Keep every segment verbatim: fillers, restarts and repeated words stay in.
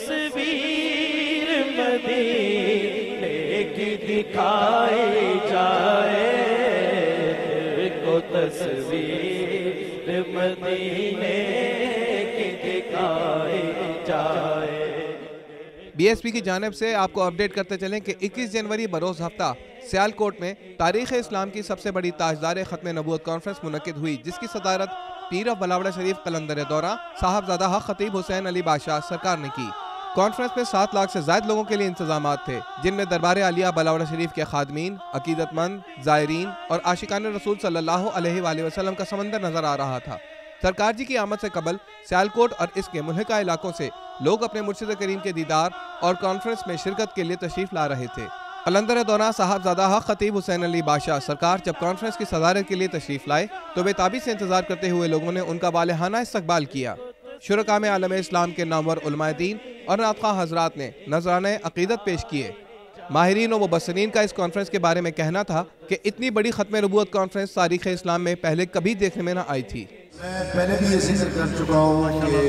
तस्वीर मदीने की दिखाई जाए, को तस्वीर मदीने की दिखाई जाए। बीएसपी की जानिब से आपको अपडेट करते चलें कि इक्कीस जनवरी बरोज़ हफ्ता सियालकोट में तारीख़ इस्लाम की सबसे बड़ी ताजदार ख़त्म नबूवत कॉन्फ्रेंस मुनक्किद हुई, जिसकी सदारत पीर ऑफ बलावड़ा शरीफ कलंदर दौरा साहबजादा हक खतीब हुसैन अली बादशाह सरकार ने की। कॉन्फ्रेंस में सात लाख से ज़ायद लोगों के लिए इंतजाम थे, जिनमें दरबार आलिया बलावड़ा शरीफ के खादमीन, अकीदतमंद, ज़ायरीन और आशिकान रसूल सल्लल्लाहु अलैहि वसल्लम का समंदर नजर आ रहा था। सरकार जी की आमद से कबल सियालकोट और इसके मुल्हिका इलाकों से लोग अपने मुर्शिद करीम के दीदार और कॉन्फ्रेंस में शिरकत के लिए तशरीफ ला रहे थे। कलंदर दौरा साहबजादा हक खतीब हुसैन अली बादशाह सरकार जब कॉन्फ्रेंस की सदारत के लिए तशरीफ लाए तो बेताबी से इंतजार करते हुए लोगों ने उनका वालेहाना इस्तकबाल किया। शुरका में आलम इस्लाम के नामवर उलमाए दीन और नातखा हजरात ने नजराने अकीदत पेश किए। माहिरीन और मुबस्सिरीन का इस कॉन्फ्रेंस के बारे में कहना था कि इतनी बड़ी खत्म नबूवत कॉन्फ्रेंस तारीख़ इस्लाम में पहले कभी देखने में न आई थी। मैं पहले भी ये जिक्र कर चुका हूँ कि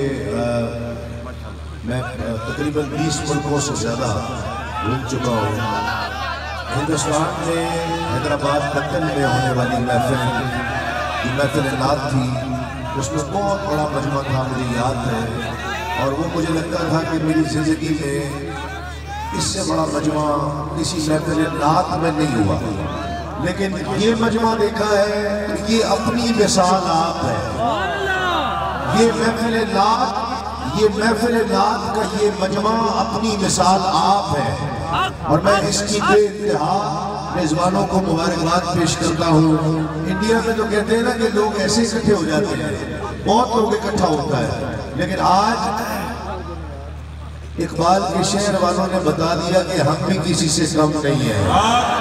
मैं तकरीबन बीस मुल्कों से ज़्यादा घूम चुका हूँ। हिंदुस्तान में हैदराबाद दक्कन में होने वाली महफिल की महफिल नात थी, उसमें बहुत बड़ा मजमा था, मुझे याद है। और वो मुझे लगता था कि मेरी ज़िंदगी में इससे बड़ा मजमा किसी महफिल नात में नहीं हुआ, लेकिन ये मजमा देखा है कि ये अपनी मिसाल आप है। ये महफिल नात ये महफिल नात का ये मजमा अपनी मिसाल आप है, और मैं इसकी बेइंतहा मेजबानों को मुबारकबाद पेश करता हूँ। इंडिया में तो कहते हैं ना कि लोग ऐसे इकट्ठे हो जाते हैं, बहुत लोग इकट्ठा होता है, लेकिन आज इकबाल के शहर वालों ने बता दिया कि हम भी किसी से कम नहीं है।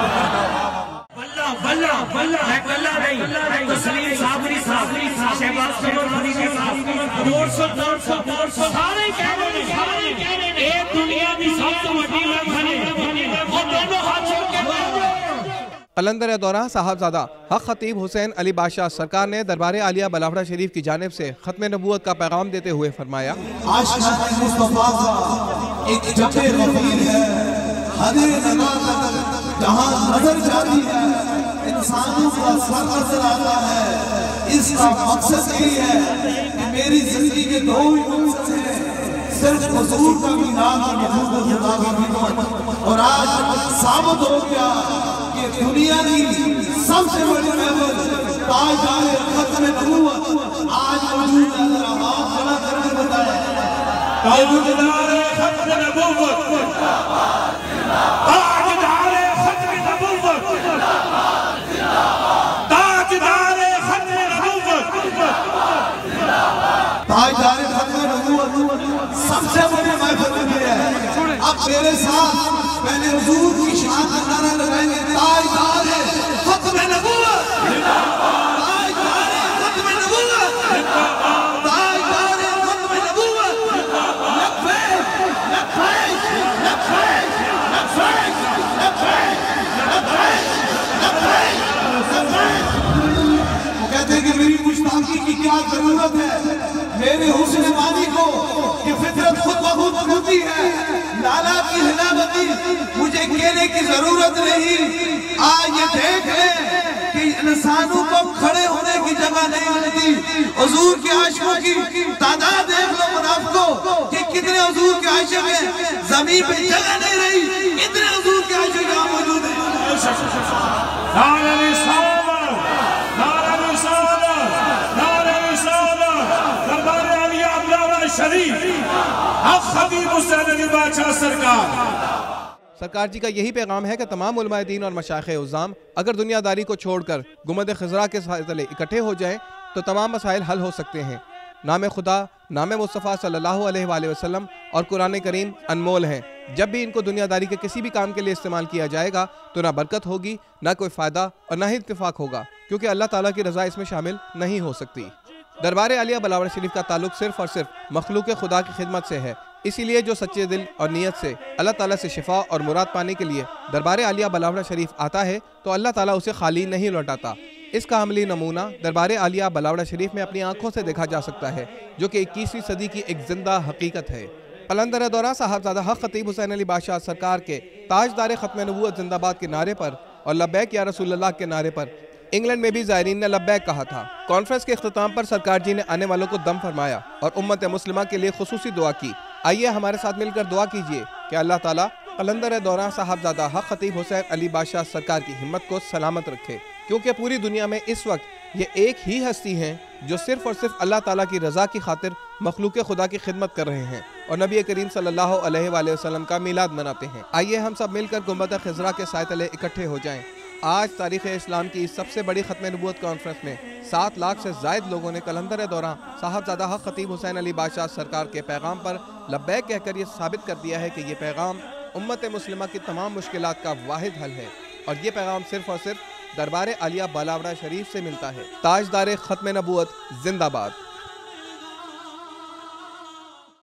बल्ला बल्ला मैं बल्ला नहीं, मैं तस्लीम साबरी साबरी शहबाज कमर फरी के साथ जोर से जोर से जोर से सारे कह रहे हैं, सारे कह रहे हैं ये दुनिया की सबसे बड़ी महफिल है, वो दोनों हाथ जोड़ के कलंदर दौरा साहबजादा हक खतीब हुसैन अली बादशाह सरकार ने दरबार आलिया बलावड़ा शरीफ की जानिब से खत्म नबूवत का पैगाम देते हुए फरमाया, जहाँ नजर जाती है इंसानों का सर नजर आता है। इसका मकसद यही है कि मेरी जिंदगी के दो ही मकसद हैं, सिर्फ हुजूर का मीनार और महबूब खुदा का मीनार। और आज साबित हो गया कि दुनिया की सबसे बड़ी महफिल ताजदार खत्म नबूवत आज मौजूद है। जरा आप खड़ा करके बताएं, ताजदार खत्म नबूवत, सबसे बड़ी महफिल में है। अब मेरे साथ पहले हुजूर की शान का नारा लगाएंगे, ताजदार खत्म नबूवत, ताजदार खत्म नबूवत, ताजदार खत्म नबूवत, लब्बैक लब्बैक लब्बैक लब्बैक लब्बैक लब्बैक लब्बैक। वो कहते हैं कि मेरी मुश्ताकी की क्या जरूरत है, मेरे हुस्न वाली को कि फितरत खुद ब खुद होती है, लाला की हिलावती मुझे कहने की जरूरत नहीं। आज ये देख ले कि इंसानों को खड़े होने की जगह नहीं मिलती। हुजूर के आशिकों की तादाद देख लो मुनाफिकों कि कितने हुजूर के आशिक हैं, जमीन पे जगह नहीं रही, इतने हुजूर के आशिक यहाँ मौजूद हैं। सरकार जी का यही पैगाम है कि तमाम उलमाए दीन और मशाइख उज़्ज़ाम अगर दुनियादारी को छोड़कर गुंबद खिज़रा के तले इकट्ठे हो जाएं तो तमाम मसाइल हल हो सकते हैं। नाम खुदा, नाम मुस्तफ़ा सल्लल्लाहु अलैहि वसल्लम और कुरान करीम अनमोल हैं। जब भी इनको दुनियादारी के किसी भी काम के लिए इस्तेमाल किया जाएगा तो ना बरकत होगी, ना कोई फ़ायदा और ना ही इत्तेफाक होगा, क्योंकि अल्लाह ताला की रज़ा इसमें शामिल नहीं हो सकती। दरबार आलिया बलावड़ा शरीफ का ताल्लुक सिर्फ और सिर्फ मखलूक खुदा की खिदमत से है, इसीलिए जो सच्चे दिल और नीयत से अल्लाह ताला से शिफा और मुराद पाने के लिए दरबार आलिया बलावड़ा शरीफ आता है तो अल्लाह ताला उसे खाली नहीं लौटाता। इसका अमली नमूना दरबार आलिया बलावड़ा शरीफ में अपनी आंखों से देखा जा सकता है, जो कि इक्कीसवीं सदी की एक जिंदा हकीकत है। कलंदर दौरा साहबजादा हक खतीब हुसैन अली बादशाह सरकार के ताजदार खत्म नबूवत जिंदाबाद के नारे पर और लब्बैक या रसूलुल्लाह के नारे पर इंग्लैंड में भी ज़ायरीन ने लब्बैक कहा था। कॉन्फ्रेंस के अख्ताम पर सरकार जी ने आने वालों को दम फरमाया और उम्मत मुस्लिमा के लिए खुसूसी दुआ की। आइए हमारे साथ मिलकर दुआ कीजिए कि अल्लाह ताला कलंदर दौरा साहबजादा हक खतीब हुसैन अली बादशाह सरकार की हिम्मत को सलामत रखे, क्योंकि पूरी दुनिया में इस वक्त ये एक ही हस्ती हैं जो सिर्फ और सिर्फ अल्लाह ताला की रज़ा की खातिर मखलूक खुदा की खिदमत कर रहे हैं और नबी करीम सल्लल्लाहु अलैहि वसल्लम का मिलाद मनाते हैं। आइए हम सब मिलकर गुंबद खिज़रा के साए तले इकट्ठे हो जाएं। आज तारीख़ इस्लाम की सबसे बड़ी ख़त्म नबूवत कॉन्फ्रेंस में सात लाख से ज़ायद लोगों ने कलंदर दौरा साहबजादा हक खतीब हुसैन अली बादशाह सरकार के पैगाम पर लब्बैक कहकर ये साबित कर दिया है कि ये पैगाम उम्मत मुस्लिमा की तमाम मुश्किलात का वाहिद हल है और ये पैगाम सिर्फ और सिर्फ दरबार आलिया बालावड़ा शरीफ से मिलता है। ताजदार ख़त्म नबूवत जिंदाबाद।